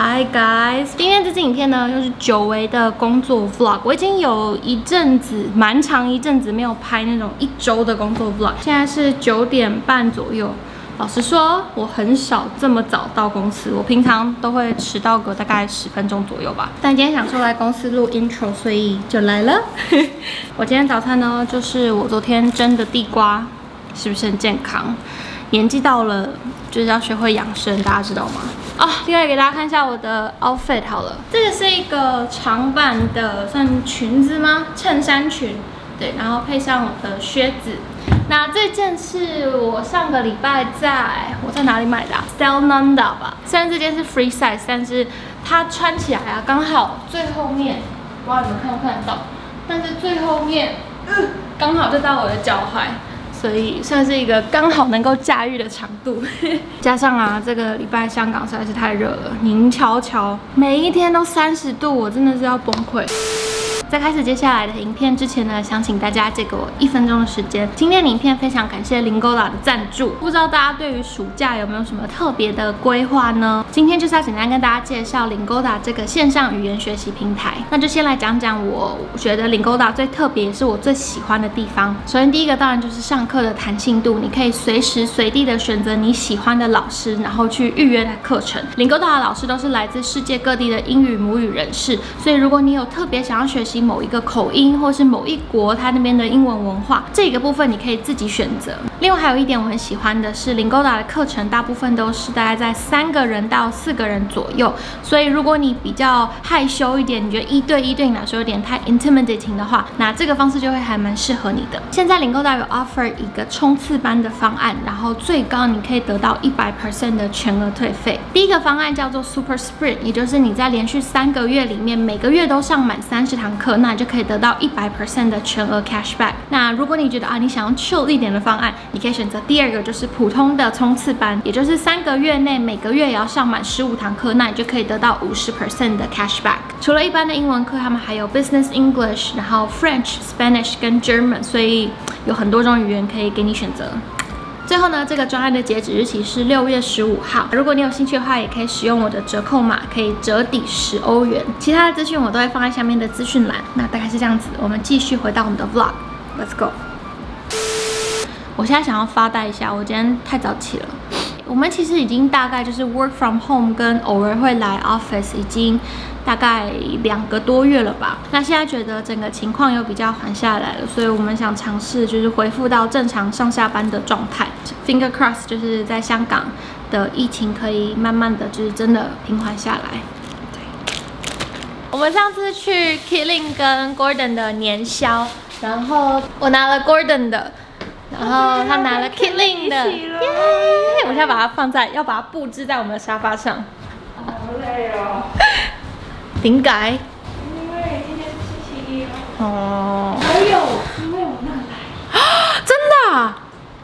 Hi guys， 今天这支影片呢，又是久违的工作 vlog。我已经有一阵子，蛮长一阵子没有拍那种1周的工作 vlog。现在是9点半左右。老实说，我很少这么早到公司，我平常都会迟到个大概10分钟左右吧。但今天想说来公司录 intro， 所以就来了。我今天早餐呢，就是我昨天蒸的地瓜，是不是很健康？年纪到了，就是要学会养生，大家知道吗？另外给大家看一下我的 outfit 好了，这个是一个长版的算裙子吗？衬衫裙，对，然后配上我的靴子。那这件是我上个礼拜我在哪里买的？Style Nanda 吧。虽然这件是 free size， 但是它穿起来啊，刚好最后面，不知道你们看不看得到，但是最后面，刚好就到我的脚踝。所以算是一个刚好能够驾驭的长度，加上啊，这个礼拜香港实在是太热了，您瞧瞧，每一天都30度，我真的是要崩溃。在开始接下来的影片之前呢，想请大家借给我1分钟的时间。今天的影片非常感谢 Lingoda 的赞助，不知道大家对于暑假有没有什么特别的规划呢？今天就是要简单跟大家介绍 Lingoda 这个线上语言学习平台。那就先来讲讲我觉得 Lingoda 最特别也是我最喜欢的地方。首先第一个当然就是上课的弹性度，你可以随时随地的选择你喜欢的老师，然后去预约的课程。Lingoda 的老师都是来自世界各地的英语母语人士，所以如果你有特别想要学习某一个口音，或是某一国它那边的英文文化，这个部分你可以自己选择。另外还有一点我很喜欢的是 Lingoda 的课程大部分都是大概在3个人到4个人左右，所以如果你比较害羞一点，你觉得1对1对你来说有点太 intimidating 的话，那这个方式就会还蛮适合你的。现在 Lingoda 有 offer 一个冲刺班的方案，然后最高你可以得到100% 的全额退费。第一个方案叫做 Super Sprint， 也就是你在连续3个月里面，每个月都上满30堂课，那你就可以得到100% 的全额 cashback。那如果你觉得你想要 chill 一点的方案，你可以选择第2个，就是普通的冲刺班，也就是3个月内每个月也要上满15堂课，那你就可以得到50% 的 cashback。除了一般的英文课，他们还有 Business English， 然后 French、Spanish 跟 German， 所以有很多种语言可以给你选择。最后呢，这个专案的截止日期是6月15号。如果你有兴趣的话，也可以使用我的折扣码，可以折抵10欧元。其他的资讯我都会放在下面的资讯栏。那大概是这样子，我们继续回到我们的 vlog，Let's go。我现在想要发呆一下，我今天太早起了。我们其实已经大概就是 work from home 跟偶尔会来 office 已经大概2个多月了吧。那现在觉得整个情况又比较缓下来了，所以我们想尝试就是恢复到正常上下班的状态。Finger cross， 就是在香港的疫情可以慢慢的就是真的平缓下来。对，我们上次去 Killing 跟 Gordon 的年宵，然后我拿了 Gordon 的。然后他拿了 Killing 的，耶！我现在把它要把它布置在我们的沙发上。 好累哦。 點解？ 因为今天是星期一哦。 还有，因为我那来。 真的啊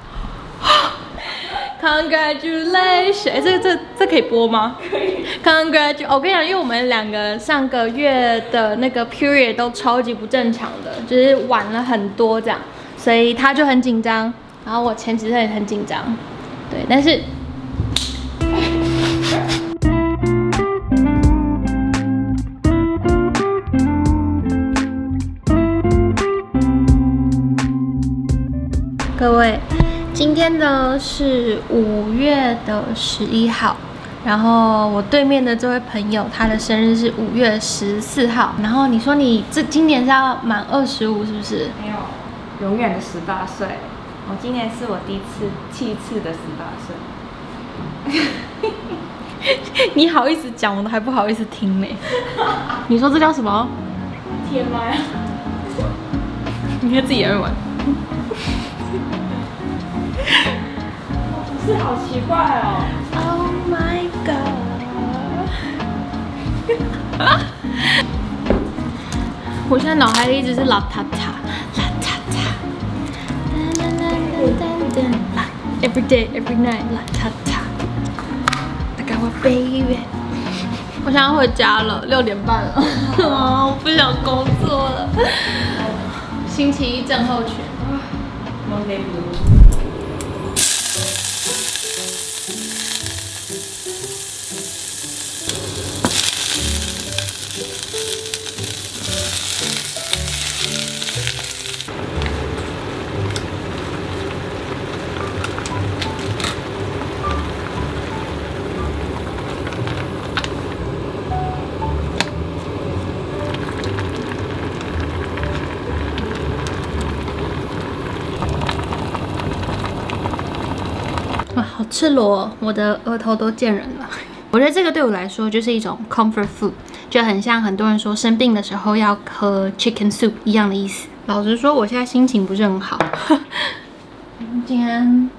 ？Congratulations！ 这可以播吗？ 可以。 Congratulations！ 我跟你讲，因为我们2个上个月的那个 period 都超级不正常的，就是晚了很多这样。所以他就很紧张，然后我前几天也很紧张，对，但是各位，今天呢是5月11号。然后我对面的这位朋友，他的生日是5月14号。然后你说你今年是要满25是不是？ 没有。永远的18岁，我今年是我七次的18岁。 你好意思讲，我都还不好意思听呢。你说这叫什么？ 天妈呀！ 你看自己也会玩。 不是好奇怪哦。 Oh my god！ 我现在脑海里一直是邋遢遢。Every day, every night, la ta ta. I got my baby. 我想要回家了，6点半了。我不想工作了。星期一症候群。 Monday blue。 赤裸，我的额头都见人了。我觉得这个对我来说就是一种 comfort food， 就很像很多人说生病的时候要喝 chicken soup 一样的意思。老实说，我现在心情不是很好。今天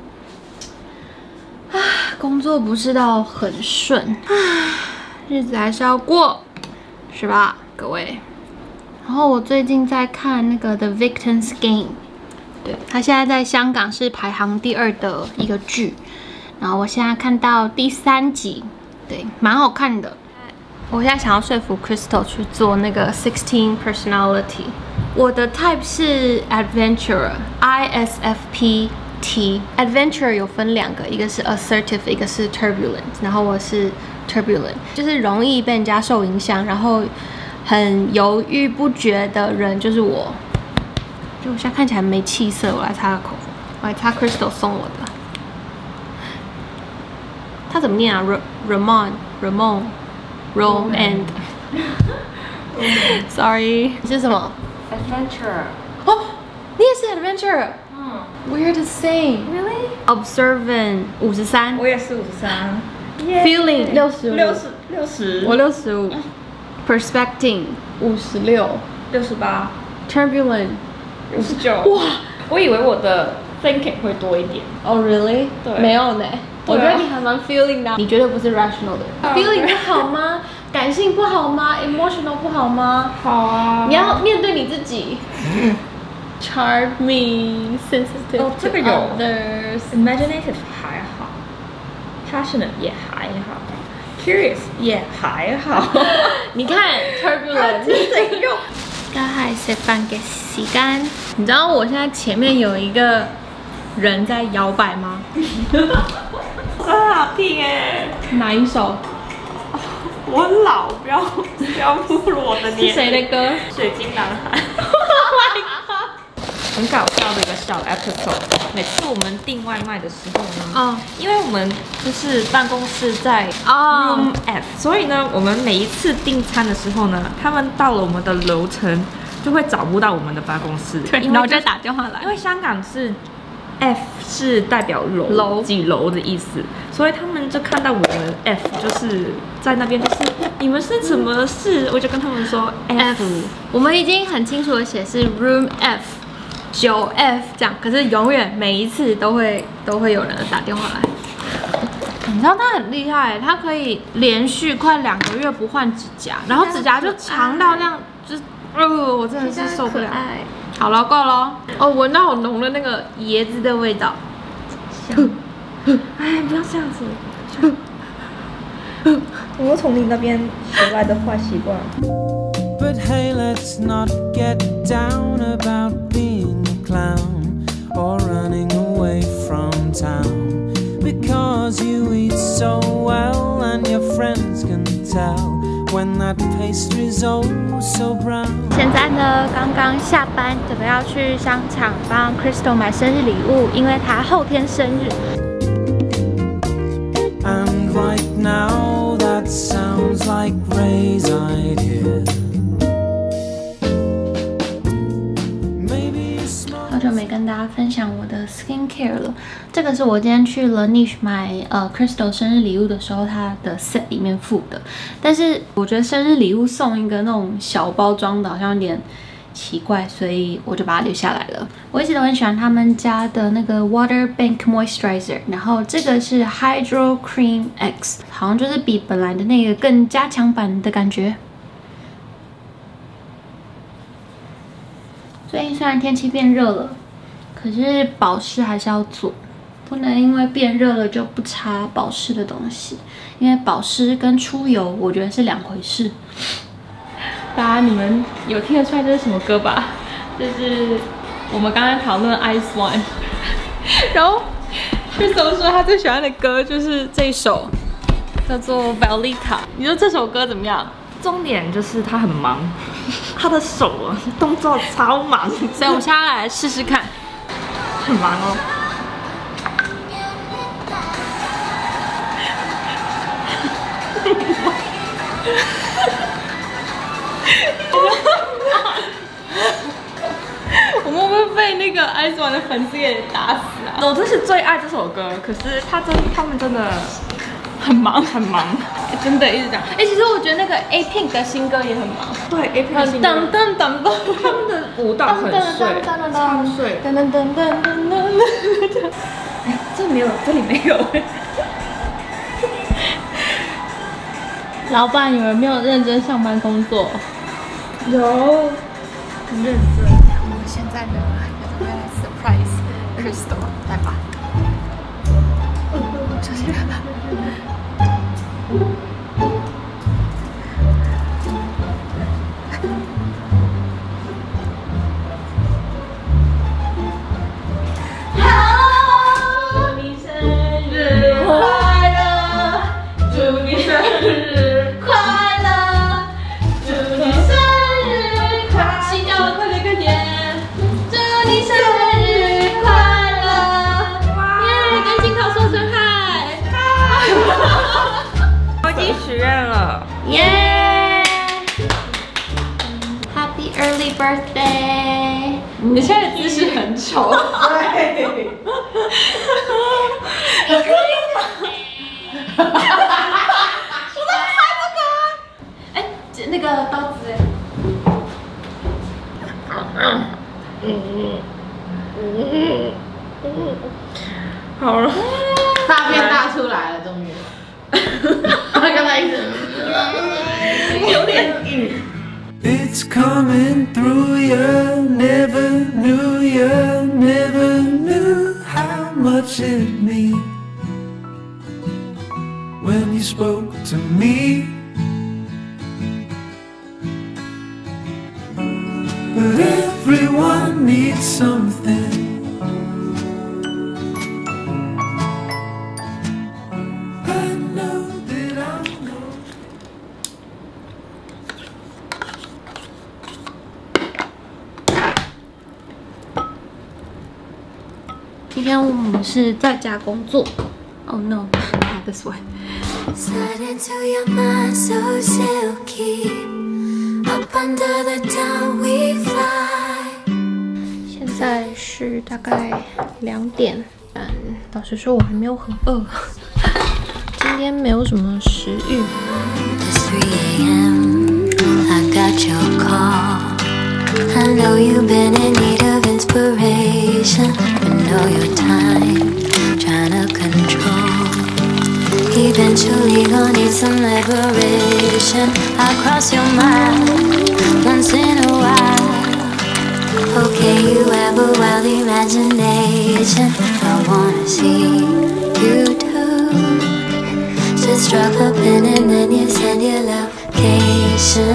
工作不是到很顺，日子还是要过，是吧，各位？然后我最近在看那个《The Victim's Game》，对，它现在在香港是排行第2的一个剧，然后我现在看到第3集，对，蛮好看的。我现在想要说服 Crystal 去做那个16 personality。我的 type 是 adventurer，ISFP。Adventure 有分2个，一个是 assertive， 一个是 turbulent。然后我是 turbulent， 就是容易被人家受影响，然后很犹豫不决的人就是我。就我现在看起来没气色，我来擦个口红，我来擦 Crystal 送我的。它怎么念啊 ？Ramon。Sorry， 你是什么 ？Adventure。 哦，你也是 adventure。We're the same. Really? Observant 53。 我也是53。 Feeling 60。 我65。Perspecting 56。 68。 Turbulent 59。哇，我以为我的 thinking 会多一点。 Oh really？ 对， 没有呢。我觉得你还蛮 feeling 的。你绝对不是 rational 的。Feeling 不好吗？感性不好吗 ？Emotional 不好吗？ 好啊。 你要面对你自己。Charming, sensitive to others. Imaginative 还好 ，passionate 也还好 ，curious 也还好。 你看 turbulent 怎用？ 家係食飯嘅時間，你知道我現在前面有一個人在搖擺嗎？ 很好聽哎。 哪一首？ 我很老，不要侮辱我的年齡。 是誰的歌？ 水晶男孩。很搞笑的一个小 episode。每次我们订外卖的时候呢，因为我们就是办公室在 Room F， 所以呢，我们每一次订餐的时候呢，他们到了我们的楼层就会找不到我们的办公室， 对，然后就打电话来， 因为香港是 F 是代表楼几楼的意思，所以他们就看到我们 F 就是在那边，就是你们是什么事？我就跟他们说 F， 我们已经很清楚的写是 Room F。9F 这样，可是永远每一次都会有人打电话来。你知道他很厉害，他可以连续快2个月不换指甲，然后指甲就长到这样，就是我真的是受不了。好了，够了。哦，闻到好浓的那个椰子的味道。 哎，不要这样子。我又从你那边学来的坏习惯。But hey, let's not get down about being a clown or running away from town. Because you eat so well and your friends can tell when that pastry's oh so brown. 现在呢，刚刚下班，准备要去商场帮 Crystal 买生日礼物，因为她后天生日。 And right now that sounds like Ray's idea. 好久没跟大家分享我的 skincare 了，这个是我今天去了 Niche 买Crystal 生日礼物的时候，它的 set 里面附的。但是我觉得生日礼物送一个那种小包装的，好像有点奇怪，所以我就把它留下来了。我一直都很喜欢他们家的那个 Water Bank Moisturizer， 然后这个是 Hydro Cream X， 好像就是比本来的那个更加强版的感觉。最近虽然天气变热了，可是保湿还是要做，不能因为变热了就不擦保湿的东西，因为保湿跟出油我觉得是2回事。大家你们有听得出来这是什么歌吧？这是我们刚刚讨论 Ice One， 然后 Crystal 说他最喜欢的歌就是这一首，叫做 Velita。你说这首歌怎么样？ 重点就是他很忙，他的手啊动作超忙， 所以我们现在来试试看。 很忙哦。 我们会不会被那那个 IZ*ONE 的粉丝也打死啊！ 我真是最爱这首歌，可是他们真的很忙， 真的一直讲。其实我觉得那个 A-Pink 的新歌也很忙。 对 ，A-Pink 的新歌， 他们的舞蹈很碎，超碎。哎，这里没有。 老板，你们没有认真上班工作？ 有，很认真。 我们现在呢，要来 surprise Crystal， 来吧。这是。 许愿了， 耶 ！Happy early birthday！ 你现在的姿势很丑。对。 我在拍这个。哎，那个刀子好了， 大片大出来了，终于。刚才一直有点硬。 It's coming through you, never knew how much it means when you spoke to me. But everyone needs something. I know that I know. 今天我们是在家工作。Oh no, not this way. Slide into your mind so silky. Up under the town we fly. 现在是大概2点，老实说我还没有很饿，今天没有什么食欲。 It's 3 a.m. I got your call. I know you've been in need of inspiration. You know your time, trying to control. Eventually gonna need some liberation. I cross your mind once in a while. Okay, you have a wild imagination. I wanna see you do. Just drop a pin and then you send your location.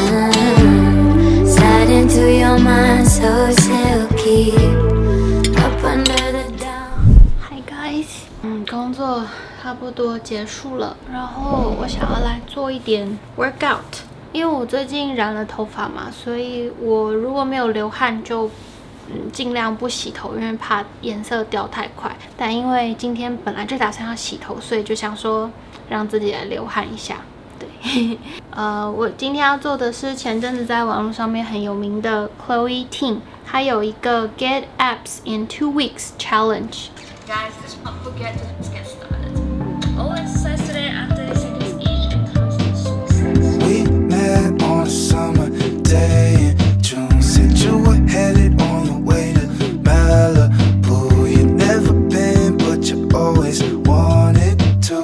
Slide into your mind so silky. Up under the down. Hi guys，工作差不多结束了，然后我想要来做一点 workout， 因为我最近染了头发嘛，所以我如果没有流汗就尽量不洗头，因为怕颜色掉太快。但因为今天本来就打算要洗头，所以就想说让自己来流汗一下。对，我今天要做的是前阵子在网络上面很有名的 Chloe Ting， 她有一个 Get Abs in 2 Weeks Challenge。 Guys, let's not forget to get started. All exercise today after this is each and constant sources. We met on a summer day in June. Said you were headed on your way to Malibu. You've never been, but you always wanted to.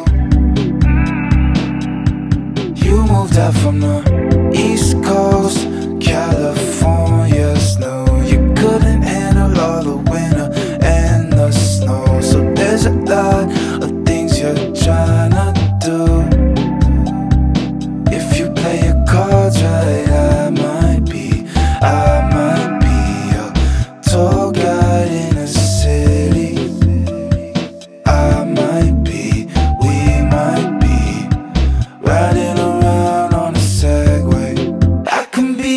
You moved out from the East Coast, California snow. You couldn't handle all the winter and the snow. So there's a lot of things you're trying to do. If you play your cards right, I might be your tour guide in a city. I might be, we might be riding around on a Segway. I can be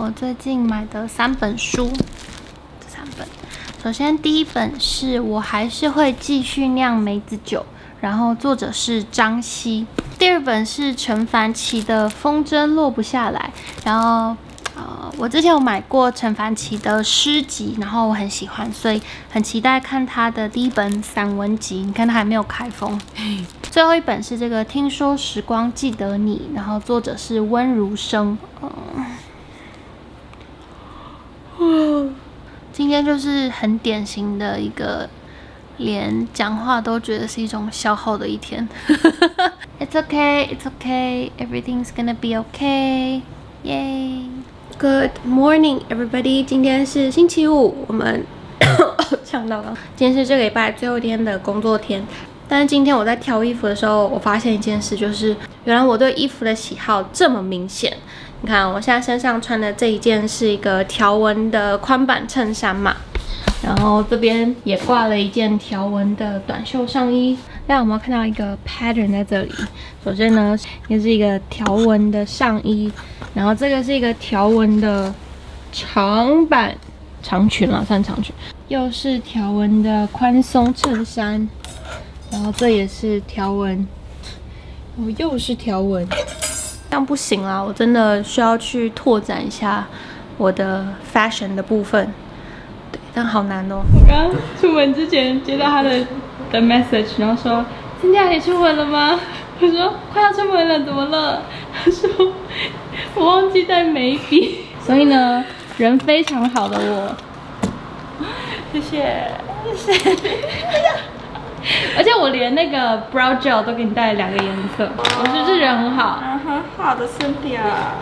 我最近买的3本书，这3本。首先第一本是我还是会继续酿梅子酒，然后作者是张希。第二本是陈凡奇的《风筝落不下来》，然后我之前有买过陈凡奇的诗集，然后我很喜欢，所以很期待看他的第一本散文集。你看他还没有开封。最后一本是这个《听说时光记得你》，然后作者是温如生。今天就是很典型的一个连讲话都觉得是一种消耗的一天。It's okay, it's okay, everything's gonna be okay, yay! Good morning, everybody. 今天是星期五，我们呛到了。今天是这个礼拜最后一天的工作天。但是今天我在挑衣服的时候，我发现一件事，就是原来我对衣服的喜好这么明显。你看，我现在身上穿的这一件是一个条纹的宽版衬衫嘛，然后这边也挂了一件条纹的短袖上衣。大家有没有看到一个 pattern 在这里？首先呢，也是一个条纹的上衣，然后这个是一个条纹的长版长裙啦，算长裙，又是条纹的宽松衬衫，然后这也是条纹，又是条纹。这样不行啦，我真的需要去拓展一下我的 fashion 的部分。对，但好难哦。我刚刚出门之前接到他的 message， 然后说：“今天你出门了吗？”我说：“快要出门了，怎么了？”他说：“我忘记带眉笔。”所以呢，人非常好的我，谢谢，谢谢。而且我连那个 brow gel 都给你带了2个颜色，我是不是人很好？ 很好的Cynthia。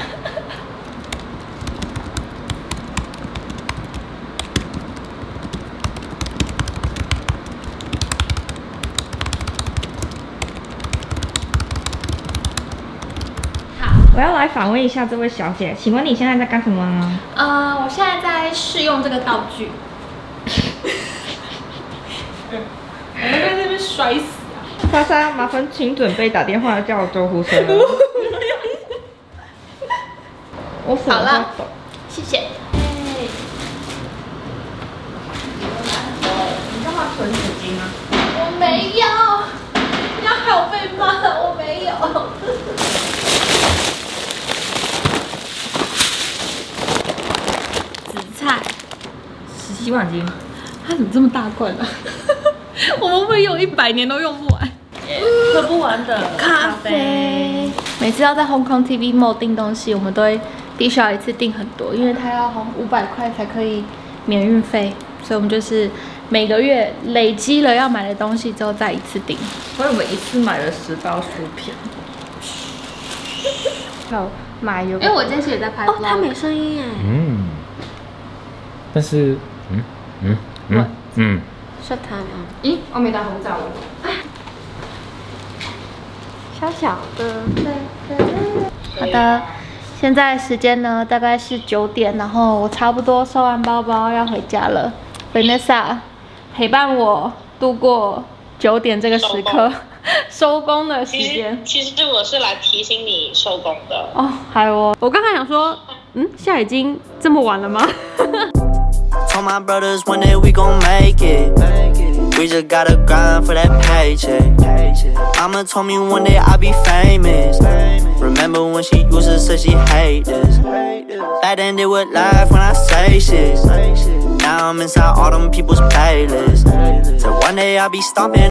我要来访问一下这位小姐，请问你现在在干什么呢？ 我现在在试用这个道具。我们在这边摔死啊！ 莎莎，麻烦请准备打电话叫救护车。我手好了，谢谢。 你干嘛存纸巾啊？ 我没有，你要害我被骂，我没有。紫菜， 洗碗巾， 它怎么这么大罐啊？我们会用100年都用不完， 喝不完的咖啡。每次要在 Hong Kong TV Mall 订东西，我们都会必须要一次订很多，因为它要500块才可以免运费，所以我们就是每个月累积了要买的东西之后再一次订。 所以我们一次买了10包薯片。好，买有。 因为我今天也在拍 vlog。 它没声音耶。 但是是它吗？ 咦，我没戴口罩。 小小的。 好的，现在时间呢大概是9点，然后我差不多收完包包要回家了。Vanessa 陪伴我度过9点这个时刻，收工的时间。 其实我是来提醒你收工的。 哦，还有我刚才想说，现在已经这么晚了吗 ？Told my brothers one day we gon' make it. We just gotta grind for that paycheck. Mama told me one day I'll be famous. Remember when she used to say she hate this? Back then they would laugh when I say shit. Now I'm inside all them people's playlists. So one day I'll be stomping.